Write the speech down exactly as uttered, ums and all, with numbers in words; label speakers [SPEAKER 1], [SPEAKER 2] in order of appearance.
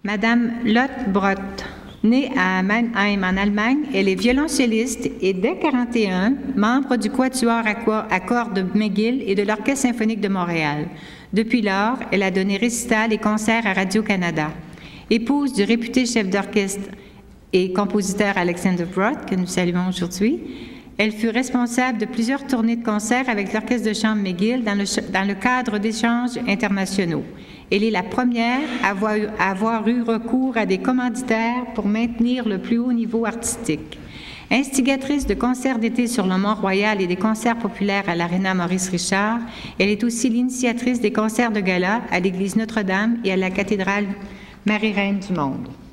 [SPEAKER 1] Madame Lotte Brott, née à Mannheim en Allemagne, elle est violoncelliste et dès quarante et un, membre du Quatuor à cordes de McGill et de l'Orchestre symphonique de Montréal. Depuis lors, elle a donné récitals et concerts à Radio-Canada. Épouse du réputé chef d'orchestre et compositeur Alexander Brott, que nous saluons aujourd'hui, elle fut responsable de plusieurs tournées de concerts avec l'Orchestre de chambre McGill dans le, dans le cadre d'échanges internationaux. Elle est la première à avoir, eu, à avoir eu recours à des commanditaires pour maintenir le plus haut niveau artistique. Instigatrice de concerts d'été sur le Mont-Royal et des concerts populaires à l'Aréna Maurice-Richard, elle est aussi l'initiatrice des concerts de gala à l'Église Notre-Dame et à la Cathédrale Marie-Reine du Monde.